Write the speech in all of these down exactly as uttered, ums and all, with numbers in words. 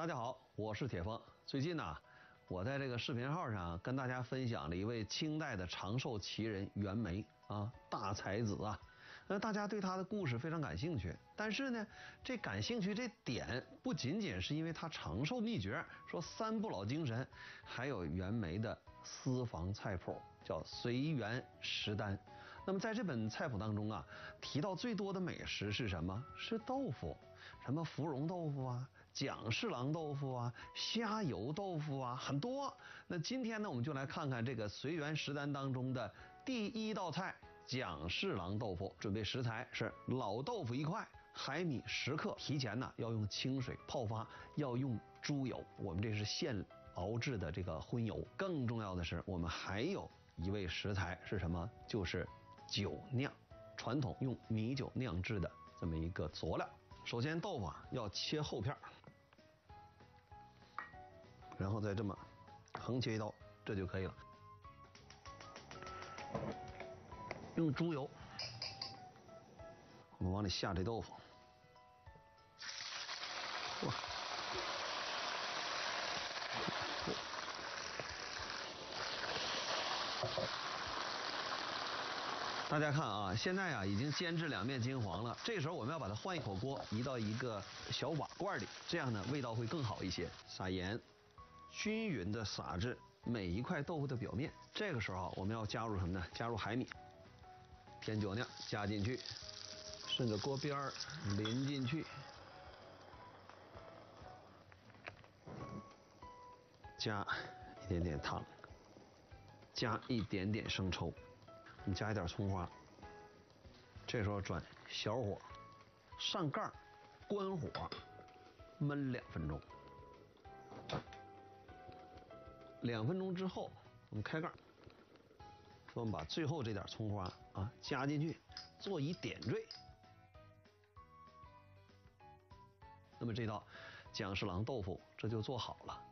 大家好，我是铁峰。最近呢、啊，我在这个视频号上跟大家分享了一位清代的长寿奇人袁枚啊，大才子啊。那大家对他的故事非常感兴趣，但是呢，这感兴趣这点不仅仅是因为他长寿秘诀，说三不老精神，还有袁枚的私房菜谱，叫随园食单。那么在这本菜谱当中啊，提到最多的美食是什么？是豆腐，什么芙蓉豆腐啊、蒋氏郎豆腐啊、虾油豆腐啊，很多。那今天呢，我们就来看看这个随园食单当中的第一道菜。蒋氏郎豆腐，准备食材是老豆腐一块，海米十克，提前呢要用清水泡发，要用猪油，我们这是现熬制的这个荤油。更重要的是，我们还有一味食材是什么？就是酒酿，传统用米酒酿制的这么一个佐料。首先豆腐啊要切厚片，然后再这么横切一刀，这就可以了。用猪油，我们往里下这豆腐。哇！大家看啊，现在啊已经煎至两面金黄了。这时候我们要把它换一口锅，移到一个小瓦罐里，这样呢味道会更好一些。撒盐，均匀的撒至每一块豆腐的表面。这个时候我们要加入什么呢？加入海米。甜酒酿加进去，顺着锅边儿淋进去，加一点点糖，加一点点生抽，我们加一点葱花。这时候转小火，上盖关火，焖两分钟。两分钟之后，我们开盖。我们把最后这点葱花啊加进去，做一点缀。那么这道蒋氏郎豆腐这就做好了。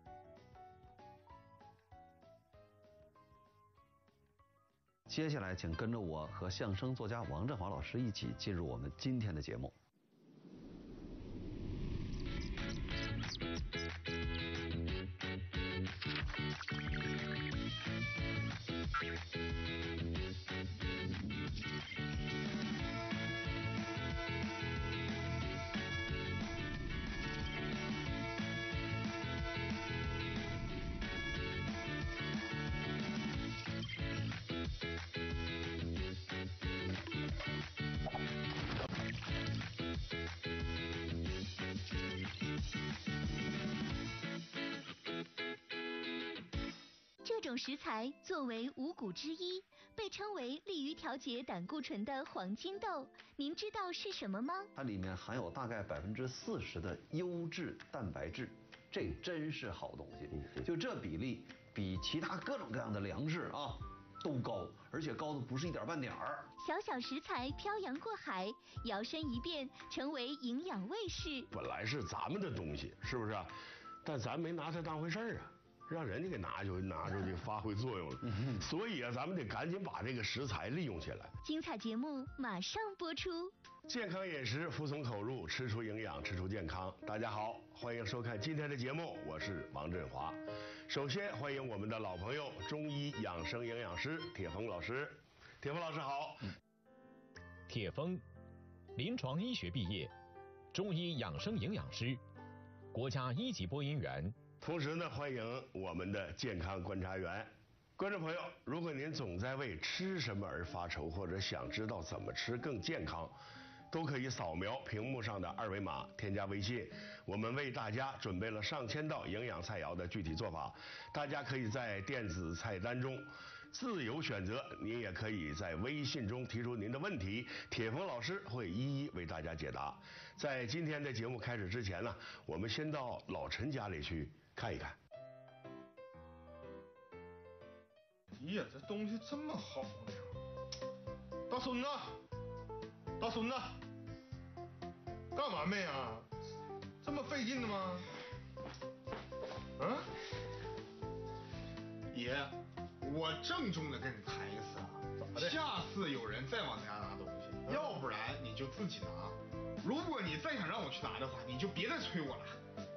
接下来，请跟着我和相声作家王振华老师一起进入我们今天的节目。 这种食材作为五谷之一，被称为利于调节胆固醇的黄金豆，您知道是什么吗？ 它里面含有大概百分之四十的优质蛋白质，这真是好东西。就这比例，比其他各种各样的粮食啊都高，而且高的不是一点半点儿。 小小食材漂洋过海，摇身一变成为营养卫士。 本来是咱们的东西，是不是啊？但咱没拿它当回事儿啊。让人家给拿就拿出去发挥作用了，嗯、所以啊，咱们得赶紧把这个食材利用起来。 精彩节目马上播出。 健康饮食，服从口入，吃出营养，吃出健康。大家好，欢迎收看今天的节目，我是王振华。首先欢迎我们的老朋友，中医养生营养师铁峰老师。铁峰老师好。嗯、 铁峰，临床医学毕业，中医养生营养师，国家一级播音员。 同时呢，欢迎我们的健康观察员。观众朋友，如果您总在为吃什么而发愁，或者想知道怎么吃更健康，都可以扫描屏幕上的二维码，添加微信。我们为大家准备了上千道营养菜肴的具体做法，大家可以在电子菜单中自由选择。您也可以在微信中提出您的问题，铁峰老师会一一为大家解答。在今天的节目开始之前呢，我们先到老陈家里去看一看。 哎呀，这东西这么好呢！大孙子，大孙子，干嘛没啊？这么费劲的吗？啊？爷，我郑重的跟你谈一次啊，怎么的？下次有人再往咱家拿东西，嗯、要不然你就自己拿。如果你再想让我去拿的话，你就别再催我了。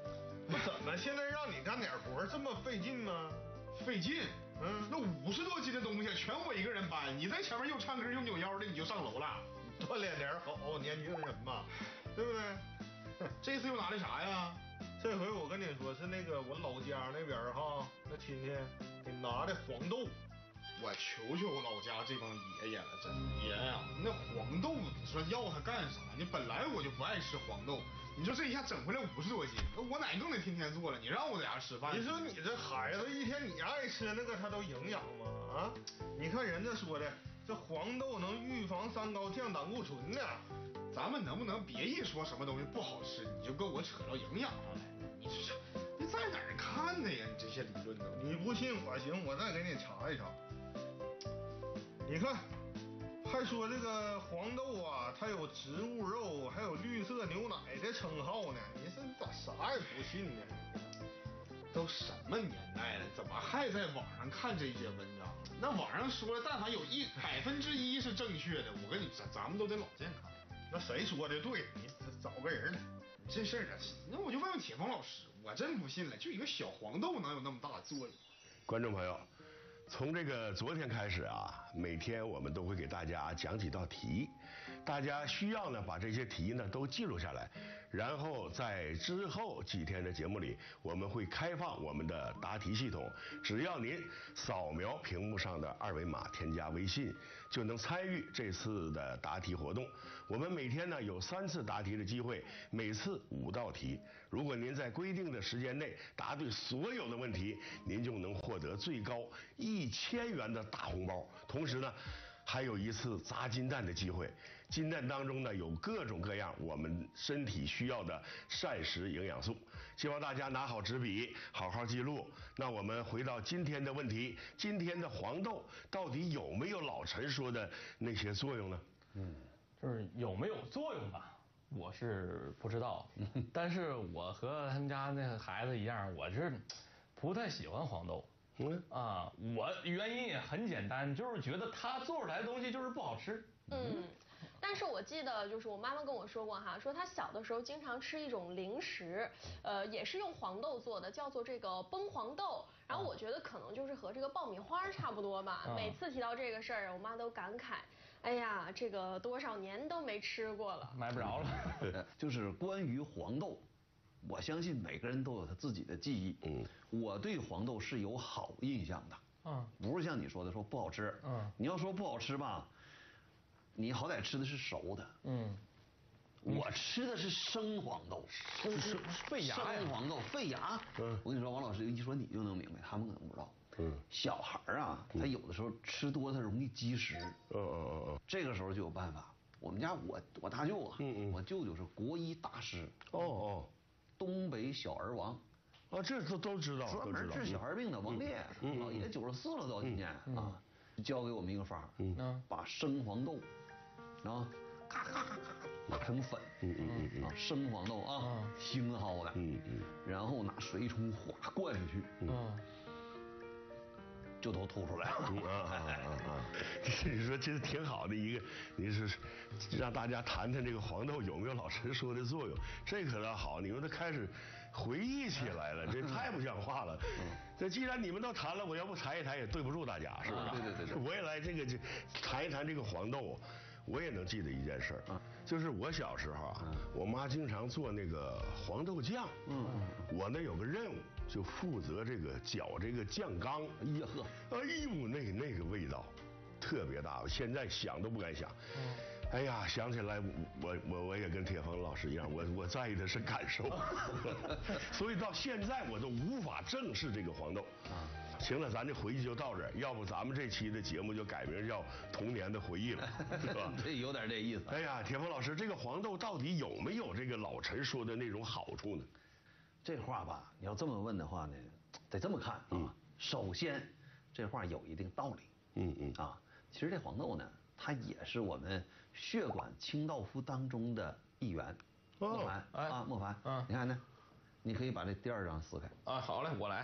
不怎么现在让你干点活这么费劲吗？ 费劲。 嗯， 那五十多斤的东西全我一个人搬，你在前面又唱歌又扭腰的，你就上楼了。 锻炼点好，年轻人嘛，对不对？ 这次又拿的啥呀？ 这回我跟你说是那个我老家那边哈，那亲戚给拿的黄豆。 我求求我老家这帮爷爷了，真爷呀！那黄豆，你说要它干啥？你本来我就不爱吃黄豆，你说这一下整回来五十多斤，那我奶更得天天做了。你让我在家吃饭？ 你说你这孩子一天你爱吃那个，他都营养吗？啊？你看人家说的，这黄豆能预防三高、降胆固醇呢。 咱们能不能别一说什么东西不好吃，你就跟我扯到营养上来？你这你在哪儿看的呀？你这些理论都， 你不信我行，我再给你查一查。你看，还说这个黄豆啊，它有植物肉，还有绿色牛奶的称号呢。你说你咋啥也不信呢？ 都什么年代了，怎么还在网上看这些文章？那网上说了，但凡有一百分之一是正确的，我跟你咱咱们都得老健康。 那谁说的对？你找个人来。 这事儿啊，那我就问问铁峰老师，我真不信了，就一个小黄豆能有那么大的作用？ 观众朋友，从这个昨天开始啊，每天我们都会给大家讲几道题，大家需要呢把这些题呢都记录下来，然后在之后几天的节目里，我们会开放我们的答题系统，只要您扫描屏幕上的二维码，添加微信，就能参与这次的答题活动。我们每天呢有三次答题的机会，每次五道题。如果您在规定的时间内答对所有的问题，您就能获得最高一千元的大红包。同时呢，还有一次砸金蛋的机会。金蛋当中呢有各种各样我们身体需要的膳食营养素，希望大家拿好纸笔，好好记录。那我们回到今天的问题，今天的黄豆到底有没有老陈说的那些作用呢？ 嗯，就是有没有作用吧，我是不知道。但是我和他们家那个孩子一样，我是不太喜欢黄豆。嗯啊，我原因也很简单，就是觉得他做出来的东西就是不好吃。 嗯，但是我记得就是我妈妈跟我说过哈，说她小的时候经常吃一种零食，呃，也是用黄豆做的，叫做这个崩黄豆。然后我觉得可能就是和这个爆米花差不多吧。每次提到这个事儿，我妈都感慨，哎呀，这个多少年都没吃过了， 买不着了。 就是关于黄豆，我相信每个人都有他自己的记忆。嗯，我对黄豆是有好印象的。嗯，不是像你说的说不好吃。嗯，你要说不好吃吧，你好歹吃的是熟的。嗯，我吃的是生黄豆， 是是费牙呀， 生黄豆费牙。嗯，我跟你说，王老师一说你就能明白，他们可能不知道。嗯，小孩啊，他有的时候吃多，他容易积食。嗯嗯嗯嗯，这个时候就有办法。我们家我我大舅啊，嗯嗯，我舅舅是国医大师。哦哦。东北小儿王， 啊，这都都知道， 专门治小孩病的王烈，老爷九十四了都今年啊，教给我们一个法儿，嗯，把生黄豆，啊，咔咔咔咔打成粉，嗯嗯嗯啊，生黄豆啊，腥蒿的，嗯嗯，然后拿水一冲，哗灌下去，嗯。就都吐出来了。啊啊啊啊！你说这是挺好的一个，你是让大家谈谈这个黄豆有没有老陈说的作用，这可倒好，你们都开始回忆起来了，这太不像话了。这既然你们都谈了，我要不谈一谈也对不住大家，是不是？ 对对对对。 我也来这个这谈一谈这个黄豆。我也能记得一件事儿，就是我小时候啊，我妈经常做那个黄豆酱，嗯，我呢有个任务，就负责这个搅这个酱缸。哎呀呵，哎呦，那那个味道特别大，我现在想都不敢想。哎呀，想起来我我我也跟铁峰老师一样，我我在意的是感受，所以到现在我都无法正视这个黄豆。啊，行了，咱这回忆就到这儿，要不咱们这期的节目就改名叫童年的回忆了，是吧？ 这有点这意思。 哎呀，铁峰老师，这个黄豆到底有没有这个老陈说的那种好处呢？ 这话吧，你要这么问的话呢，得这么看啊。嗯、首先，这话有一定道理。嗯嗯啊，其实这黄豆呢，它也是我们血管清道夫当中的一员。哦、莫凡、哎、啊，莫凡，嗯，你看呢，你可以把这第二张撕开。 啊，好嘞，我来。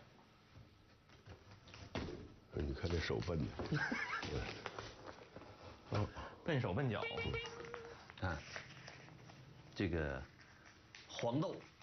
你看这手笨的， 哦，笨手笨脚。 看，这个黄豆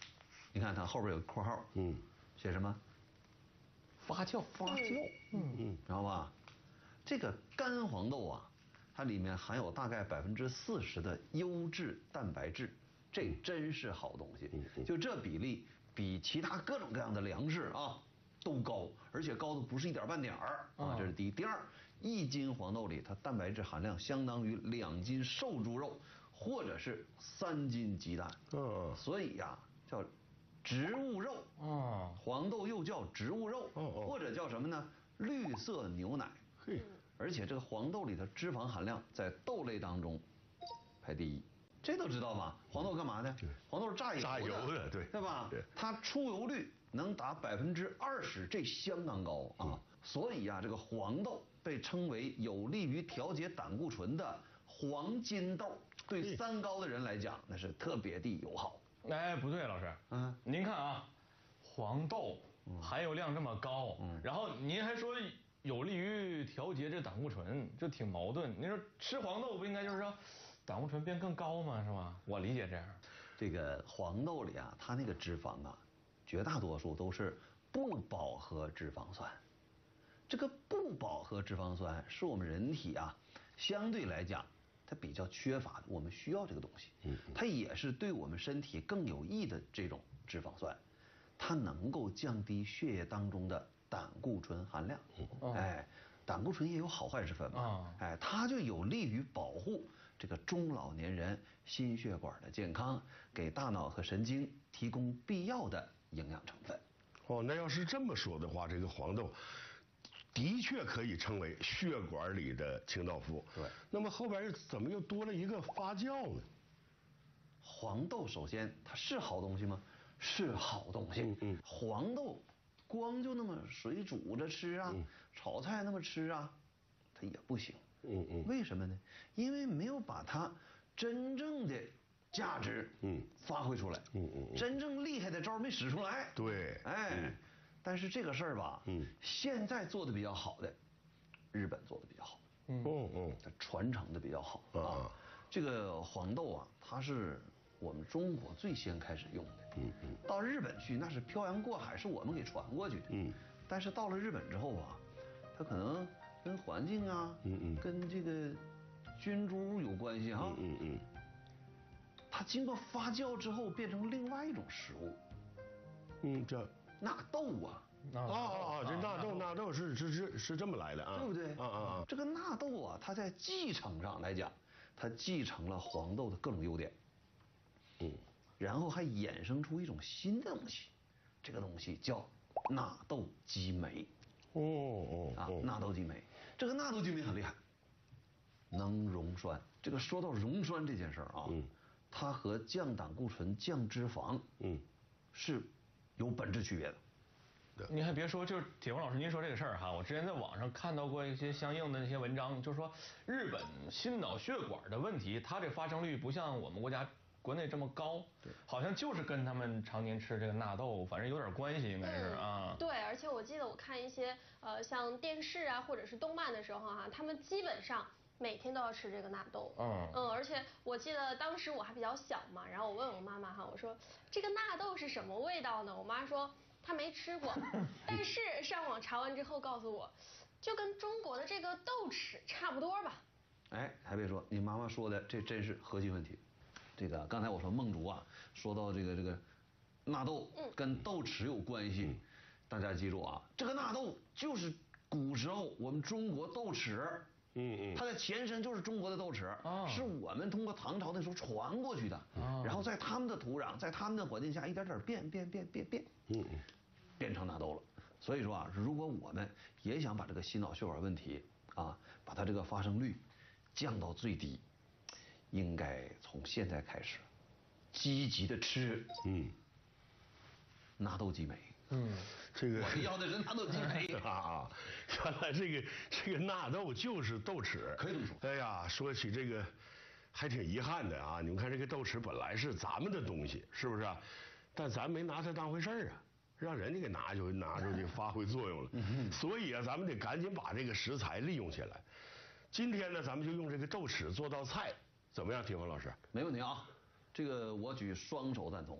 你看它后边有个括号， 嗯， 写什么？ 发酵， 发酵，嗯嗯，知道吧？这个干黄豆啊，它里面含有大概百分之四十的优质蛋白质，这真是好东西。就这比例，比其他各种各样的粮食啊都高，而且高的不是一点半点儿啊，这是第一。第二，一斤黄豆里它蛋白质含量相当于两斤瘦猪肉，或者是三斤鸡蛋。嗯，所以呀，叫植物肉。哦，黄豆又叫植物肉，或者叫什么呢？绿色牛奶。嘿，而且这个黄豆里的脂肪含量在豆类当中排第一，这都知道吧？黄豆干嘛的？黄豆是榨油的， 榨油的，对， 对吧？对，它出油率能达百分之二十，这相当高啊。所以啊，这个黄豆被称为有利于调节胆固醇的黄金豆，对三高的人来讲那是特别的友好。 哎，不对，老师，嗯，您看啊，黄豆含油量这么高，嗯，然后您还说有利于调节这胆固醇，这挺矛盾。您说吃黄豆不应该就是说胆固醇变更高吗？是吧？我理解这样。 这个黄豆里啊，它那个脂肪啊，绝大多数都是不饱和脂肪酸。这个不饱和脂肪酸是我们人体啊相对来讲它比较缺乏的，我们需要这个东西。嗯，它也是对我们身体更有益的这种脂肪酸，它能够降低血液当中的胆固醇含量。嗯，哎，胆固醇也有好坏之分嘛。哎，它就有利于保护这个中老年人心血管的健康，给大脑和神经提供必要的营养成分。 哦，那要是这么说的话，这个黄豆的确可以称为血管里的清道夫。对，那么后边怎么又多了一个发酵呢？ 黄豆首先它是好东西吗？是好东西。嗯嗯。黄豆光就那么水煮着吃啊，嗯、炒菜那么吃啊，它也不行。嗯嗯。为什么呢？因为没有把它真正的价值嗯发挥出来。嗯嗯。真正厉害的招没使出来。 对。 哎。嗯，但是这个事儿吧，嗯，现在做的比较好的，日本做的比较好，嗯嗯，它传承的比较好啊。这个黄豆啊，它是我们中国最先开始用的，嗯嗯，到日本去那是漂洋过海，是我们给传过去的，嗯，但是到了日本之后啊，它可能跟环境啊，嗯嗯，跟这个菌株有关系哈，嗯嗯，它经过发酵之后变成另外一种食物，嗯，叫纳豆啊。 啊啊啊！这纳豆纳豆是是是是这么来的啊， 对不对？ 啊啊啊！ 这个纳豆啊，它在继承上来讲，它继承了黄豆的各种优点，嗯，然后还衍生出一种新的东西，这个东西叫纳豆激酶。哦哦啊，纳豆激酶，这个纳豆激酶很厉害，能溶栓。这个说到溶栓这件事儿啊，嗯，它和降胆固醇、降脂肪，嗯，是有本质区别的。 您还别说，就是铁峰老师您说这个事儿哈，我之前在网上看到过一些相应的那些文章，就是说日本心脑血管的问题，它这发生率不像我们国家国内这么高，对，好像就是跟他们常年吃这个纳豆，反正有点关系，应该是啊。 对，而且我记得我看一些呃像电视啊或者是动漫的时候哈，他们基本上每天都要吃这个纳豆。嗯嗯，而且我记得当时我还比较小嘛，然后我问我妈妈哈，我说这个纳豆是什么味道呢？我妈说她没吃过，但是上网查完之后告诉我，就跟中国的这个豆豉差不多吧。 哎，还别说，你妈妈说的这真是核心问题。这个刚才我说梦竹啊，说到这个这个纳豆跟豆豉有关系，嗯、大家记住啊，这个纳豆就是古时候我们中国豆豉。嗯嗯，它的前身就是中国的豆豉，哦、是我们通过唐朝那时候传过去的，哦、然后在他们的土壤，在他们的环境下一点点变变变变变，嗯嗯，变成纳豆了。所以说啊，如果我们也想把这个心脑血管问题啊，把它这个发生率降到最低，应该从现在开始积极的吃，嗯，纳豆激酶。嗯， 这个我要的是纳豆激酶啊！原来这个这个纳豆就是豆豉， 可以这么说。 哎呀，说起这个，还挺遗憾的啊！你们看这个豆豉本来是咱们的东西，是不是啊？但咱没拿它当回事儿啊，让人家给拿就拿出去发挥作用了。所以啊，咱们得赶紧把这个食材利用起来。今天呢，咱们就用这个豆豉做道菜，怎么样，铁峰老师？ 没问题啊，这个我举双手赞同。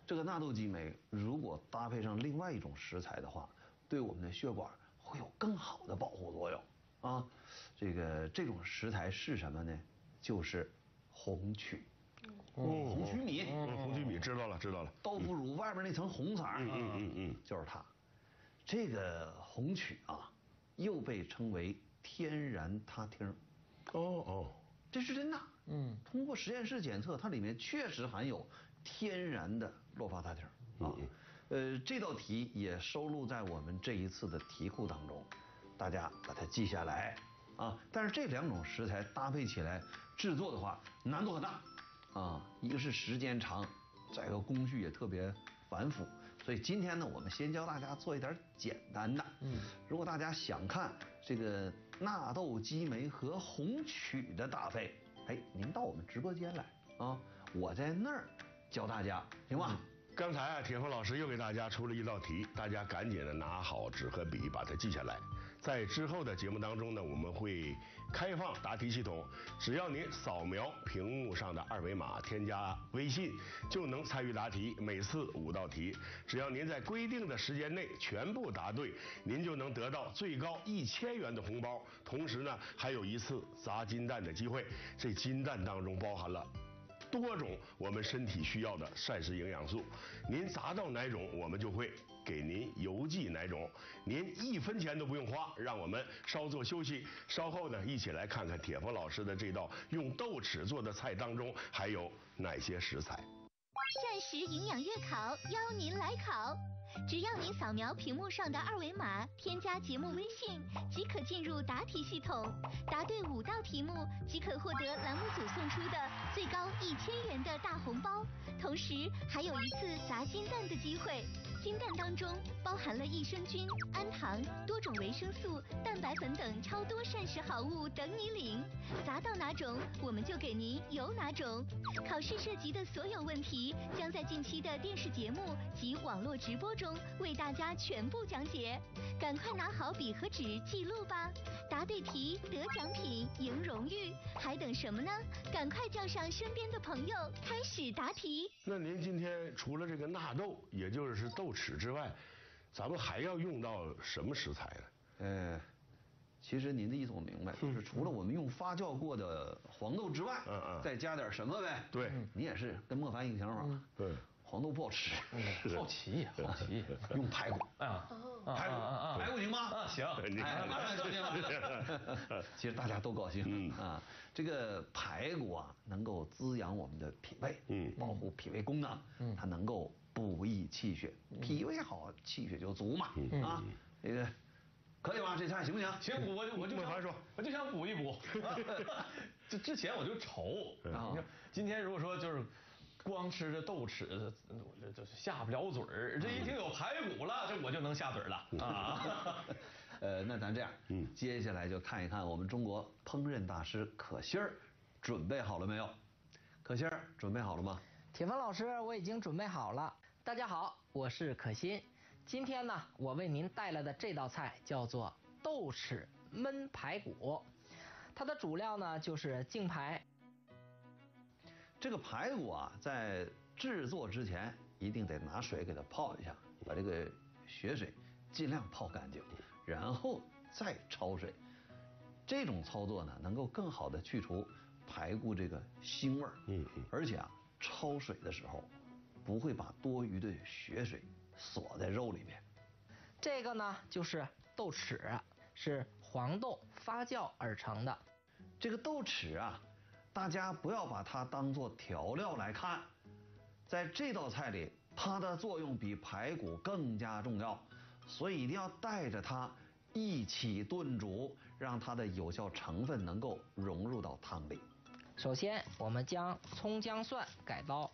这个纳豆激酶如果搭配上另外一种食材的话，对我们的血管会有更好的保护作用啊。这个这种食材是什么呢？就是红曲。 哦， 红曲米， 嗯，红曲米知道了，知道了。 豆腐乳外边那层红色， 嗯嗯嗯嗯， 就是它。这个红曲啊，又被称为天然他汀。 哦哦， 这是真的。嗯，通过实验室检测，它里面确实含有天然的洛伐他汀啊。呃，这道题也收录在我们这一次的题库当中，大家把它记下来啊。但是这两种食材搭配起来制作的话，难度很大啊。一个是时间长，再一个工序也特别繁复。所以今天呢，我们先教大家做一点简单的。嗯，如果大家想看这个纳豆激酶和红曲的搭配，哎，您到我们直播间来啊，我在那儿教大家，行吧？嗯， 刚才啊，铁峰老师又给大家出了一道题，大家赶紧的拿好纸和笔，把它记下来。在之后的节目当中呢，我们会开放答题系统，只要您扫描屏幕上的二维码，添加微信，就能参与答题。每次五道题，只要您在规定的时间内全部答对，您就能得到最高一千元的红包。同时呢，还有一次砸金蛋的机会。这金蛋当中包含了多种我们身体需要的膳食营养素，您砸到哪种，我们就会给您邮寄哪种，您一分钱都不用花。让我们稍作休息，稍后呢，一起来看看铁峰老师的这道用豆豉做的菜当中还有哪些食材。 膳食营养月考邀您来考。只要您扫描屏幕上的二维码，添加节目微信，即可进入答题系统。答对五道题目，即可获得栏目组送出的最高一千元的大红包，同时还有一次砸金蛋的机会。金蛋当中包含了益生菌、氨糖、多种维生素、蛋白粉等超多膳食好物等你领。砸到哪种，我们就给您邮哪种。考试涉及的所有问题，将在近期的电视节目及网络直播中为大家全部讲解。赶快拿好笔和纸记录吧！答对题得奖品，赢荣誉，还等什么呢？赶快叫上身边的朋友，开始答题。 那您今天除了这个纳豆，也就是豆豉之外，咱们还要用到什么食材呢？ 呃，其实您的意思我明白，就是除了我们用发酵过的黄豆之外，嗯嗯，再加点什么呗？ 对， 你也是跟莫凡一个想法。 对， 黄豆不好吃， 好奇好奇， 用排骨啊， 排骨排骨行吗？ 啊，行， 哎，马上高兴了。其实大家都高兴啊。这个排骨啊，能够滋养我们的脾胃，嗯，保护脾胃功能，嗯，它能够补益气血，脾胃好，气血就足嘛，啊，这个可以吗？这菜行不行？ 行，我我就想说，我就想补一补。这之前我就愁，你看今天如果说就是光吃这豆豉，我这就是下不了嘴儿。这一听有排骨了，这我就能下嘴了啊。 呃，那咱这样，嗯，接下来就看一看我们中国烹饪大师可心儿准备好了没有？可心儿准备好了吗？ 铁峰老师，我已经准备好了。大家好，我是可心。今天呢，我为您带来的这道菜叫做豆豉焖排骨，它的主料呢就是净排。 这个排骨啊，在制作之前一定得拿水给它泡一下，把这个血水尽量泡干净，然后再焯水。这种操作呢，能够更好的去除排骨这个腥味儿。嗯嗯。而且啊，焯水的时候不会把多余的血水锁在肉里面。 这个呢，就是豆豉，是黄豆发酵而成的。 这个豆豉啊，大家不要把它当做调料来看，在这道菜里，它的作用比排骨更加重要，所以一定要带着它一起炖煮，让它的有效成分能够融入到汤里。 首先，我们将葱姜蒜改刀。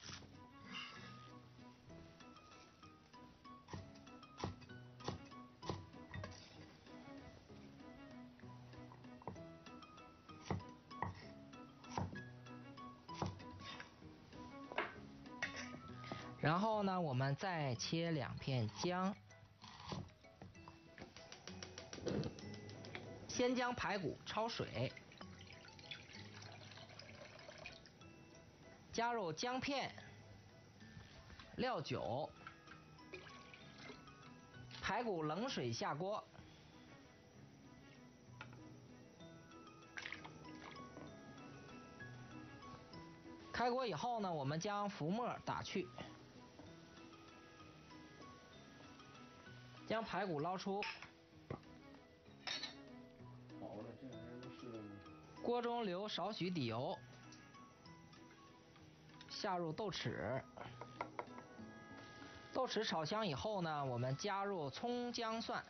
然后呢，我们再切两片姜，先将排骨焯水，加入姜片， 料酒，排骨冷水下锅，开锅以后呢，我们将浮沫打去，将排骨捞出。锅中留少许底油，下入豆豉。豆豉炒香以后呢，我们加入葱姜蒜，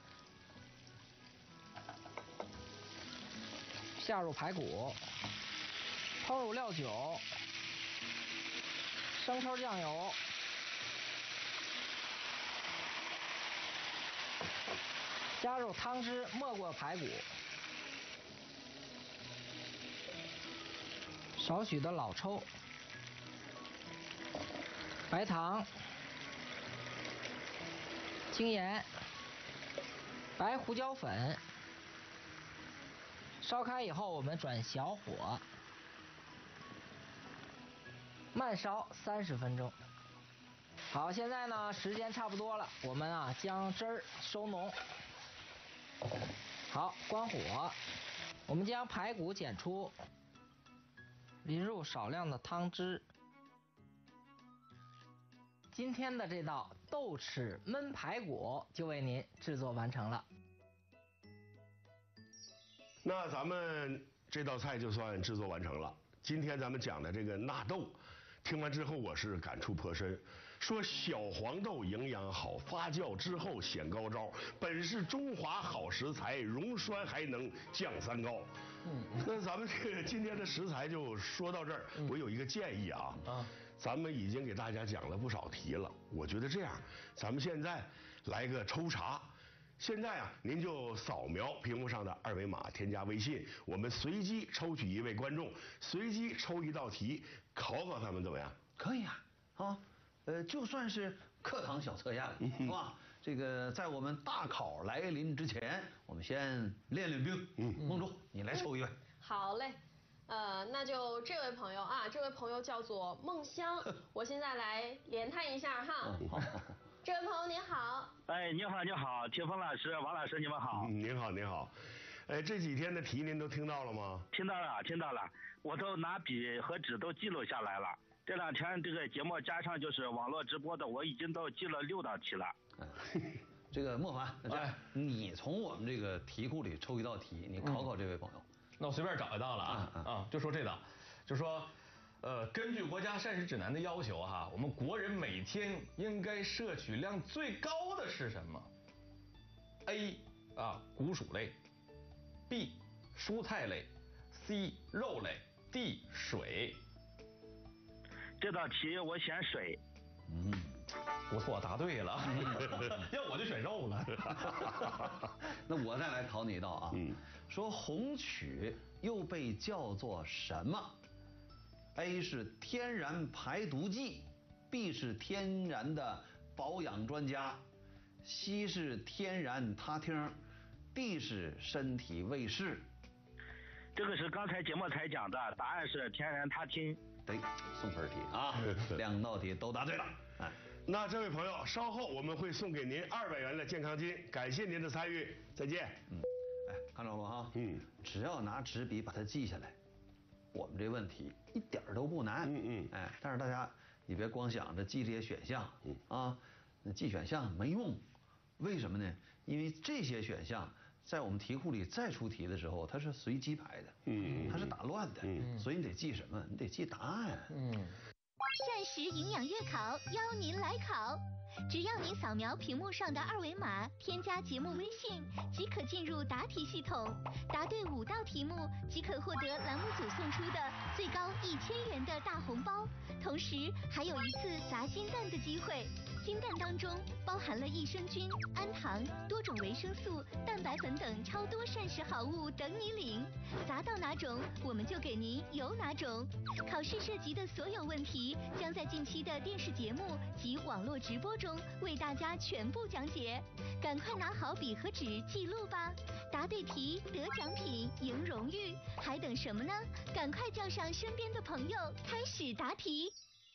下入排骨，烹入料酒、生抽酱油、加入汤汁，没过排骨，少许的老抽、白糖、精盐、白胡椒粉，烧开以后，我们转小火，慢烧三十分钟。好，现在呢时间差不多了，我们啊将汁儿收浓。好，关火，我们将排骨剪出，淋入少量的汤汁。今天的这道豆豉焖排骨就为您制作完成了。 那咱们这道菜就算制作完成了。今天咱们讲的这个纳豆，听完之后我是感触颇深。说小黄豆营养好，发酵之后显高招，本是中华好食材，溶栓还能降三高。嗯，那咱们这个今天的食材就说到这儿。嗯、我有一个建议啊，啊，咱们已经给大家讲了不少题了，我觉得这样，咱们现在来个抽查。现在啊，您就扫描屏幕上的二维码，添加微信，我们随机抽取一位观众，随机抽一道题，考考他们怎么样？ 可以啊，啊，呃，就算是课堂小测验了，是吧？这个在我们大考来临之前，我们先练练兵。嗯，梦竹，你来抽一位。 好嘞。呃，那就这位朋友啊，这位朋友叫做梦香，我现在来连他一下哈。好。这位朋友您好， 哎，你好，你好，铁峰老师、王老师，你们好。 嗯，您好，您好。哎，这几天的题您都听到了吗？ 听到了，听到了，我都拿笔和纸都记录下来了。这两天这个节目加上就是网络直播的，我已经都记了六道题了。 这个莫凡，这样你从我们这个题库里抽一道题，你考考这位朋友。 嗯、那我随便找一道了啊、嗯、啊，就说这道，就说。呃，根据国家膳食指南的要求哈，我们国人每天应该摄取量最高的是什么 ？A 啊，谷薯类 ；B 蔬菜类 ；C 肉类 ；D 水。 这道题我选水。 嗯，不错，答对了。要我就选肉了。 那我再来考你一道啊，嗯、说红曲又被叫做什么？A 是天然排毒剂 ，B 是天然的保养专家 ，C 是天然他汀 ，D 是身体卫士。 这个是刚才节目才讲的，答案是天然他汀。 对，送分题啊，两道题都答对了。哎， 那这位朋友，稍后我们会送给您二百元的健康金，感谢您的参与，再见。 嗯，哎，看着了哈，嗯，只要拿纸笔把它记下来。我们这问题一点都不难，嗯嗯，哎，但是大家你别光想着记这些选项，嗯啊，那记选项没用，为什么呢？因为这些选项在我们题库里再出题的时候，它是随机排的，嗯，它是打乱的，嗯，所以你得记什么？你得记答案，嗯。 膳食营养月考邀您来考，只要您扫描屏幕上的二维码，添加节目微信，即可进入答题系统。答对五道题目，即可获得栏目组送出的最高一千元的大红包，同时还有一次砸金蛋的机会。金蛋当中包含了益生菌、氨糖、多种维生素、蛋白粉等超多膳食好物等你领。砸到哪种，我们就给您邮哪种。考试涉及的所有问题，将在近期的电视节目及网络直播中为大家全部讲解。赶快拿好笔和纸记录吧！答对题得奖品，赢荣誉，还等什么呢？赶快叫上身边的朋友，开始答题。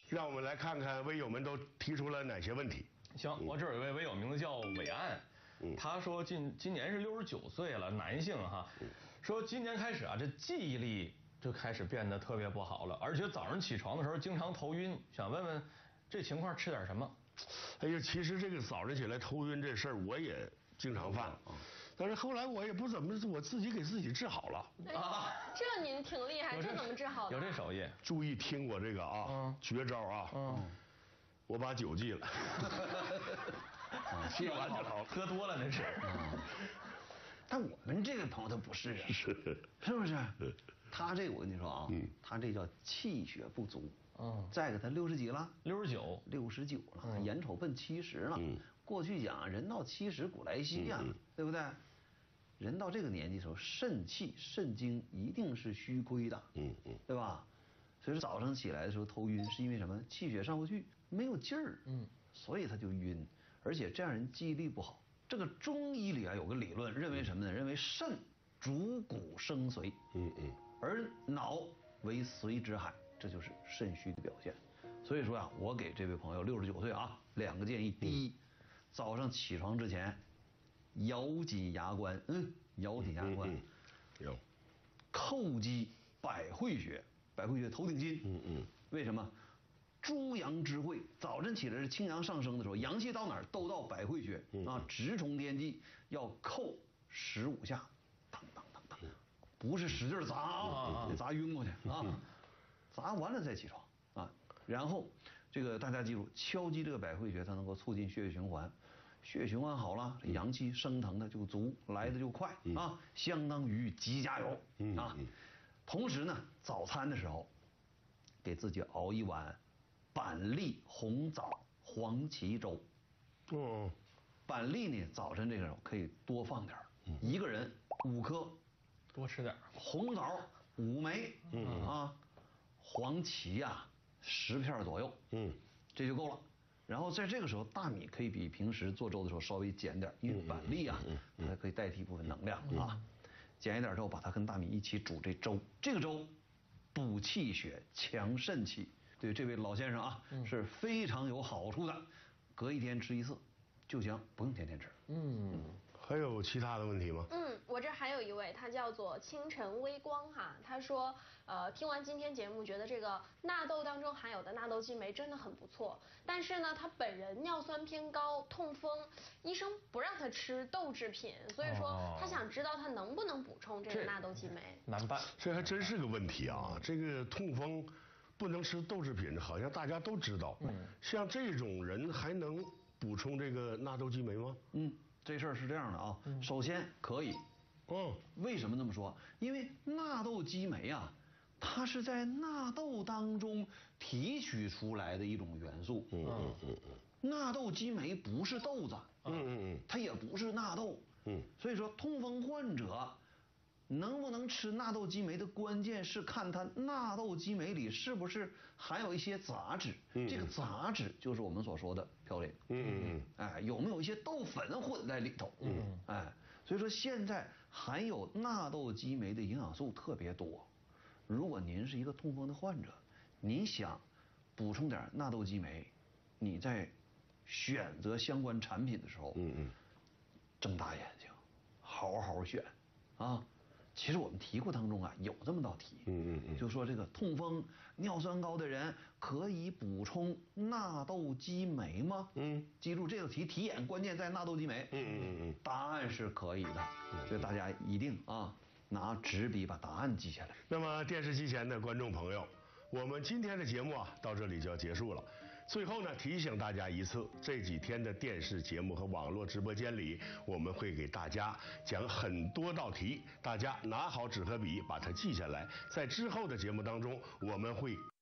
让我们来看看微友们都提出了哪些问题。 行，我这儿有一位微友，名字叫伟岸，嗯、他说今今年是六十九岁了，男性哈，嗯、说今年开始啊，这记忆力就开始变得特别不好了，而且早上起床的时候经常头晕，想问问这情况吃点什么？ 哎呀，其实这个早上起来头晕这事儿我也经常犯。嗯但是后来我也不怎么，我自己给自己治好了啊！这您挺厉害，这怎么治好的？ 有这手艺。 注意听我这个啊，嗯、绝招啊！嗯，我把酒戒了。 啊，戒完就好， 喝多了那是。 嗯、但我们这位朋友他不是啊，是是不是？他这个我跟你说啊，嗯、他这叫气血不足。嗯。再给他六十几了？ 六十九。 六十九了，嗯、眼瞅奔七十了。嗯。过去讲人到七十古来稀呀、啊，嗯、对不对？人到这个年纪的时候，肾气、肾精一定是虚亏的，嗯嗯，对吧？所以说早上起来的时候头晕，是因为什么？气血上不去，没有劲儿，嗯，所以他就晕，而且这样人记忆力不好。这个中医里啊有个理论，认为什么呢？认为肾主骨生髓，嗯嗯，而脑为髓之海，这就是肾虚的表现。所以说啊，我给这位朋友六十九岁啊，两个建议：第一，早上起床之前咬紧牙关，嗯，咬紧牙关， 有、嗯， 叩击百会穴，百会穴头顶筋，嗯嗯，为什么？诸阳之会，早晨起来是清阳上升的时候，阳气到哪儿都到百会穴、嗯、啊，直冲天际，要叩十五下，当当当当，不是使劲砸啊，得砸晕过去啊，砸完了再起床啊，然后这个大家记住，敲击这个百会穴，它能够促进血液循环。血液循环好了，这阳气升腾的就足，来的就快、嗯、啊，相当于急加油、嗯、啊。同时呢，早餐的时候，给自己熬一碗板栗红枣黄芪粥。哦，板栗呢，早晨这个时候可以多放点、嗯、一个人五颗， 多吃点。 红枣五枚，嗯啊，黄芪呀十片左右，嗯，这就够了。然后在这个时候，大米可以比平时做粥的时候稍微减点，因为板栗啊，它可以代替部分能量啊。减一点之后，把它跟大米一起煮这粥。这个粥补气血、强肾气，对这位老先生啊是非常有好处的。隔一天吃一次就行，不用天天吃。 嗯，还有其他的问题吗？ 嗯，我这还有一位，他叫做清晨微光哈，他说，呃，听完今天节目，觉得这个纳豆当中含有的纳豆激酶真的很不错，但是呢，他本人尿酸偏高，痛风，医生不让他吃豆制品，所以说他想知道他能不能补充这个纳豆激酶。 难办， 这还真是个问题啊！这个痛风不能吃豆制品，好像大家都知道。嗯，像这种人还能补充这个纳豆激酶吗？ 嗯。这事儿是这样的啊，嗯、首先可以，哦，为什么这么说？因为纳豆激酶啊，它是在纳豆当中提取出来的一种元素。嗯嗯嗯嗯。纳豆激酶不是豆子，嗯嗯嗯，它也不是纳豆，嗯，所以说痛风患者能不能吃纳豆激酶的关键是看它纳豆激酶里是不是含有一些杂质，嗯、这个杂质就是我们所说的嘌呤，嗯嗯，哎，有没有一些豆粉混在里头，嗯，哎，所以说现在含有纳豆激酶的营养素特别多。如果您是一个痛风的患者，您想补充点纳豆激酶，你在选择相关产品的时候，嗯嗯，睁大眼睛，好好选，啊。其实我们题库当中啊有这么道题，嗯嗯嗯，就说这个痛风、尿酸高的人可以补充纳豆激酶吗？嗯，记住这个题题眼关键在纳豆激酶。嗯嗯嗯，答案是可以的，所以大家一定啊拿纸笔把答案记下来。 那么电视机前的观众朋友，我们今天的节目啊到这里就要结束了。最后呢，提醒大家一次，这几天的电视节目和网络直播间里，我们会给大家讲很多道题，大家拿好纸和笔，把它记下来，在之后的节目当中，我们会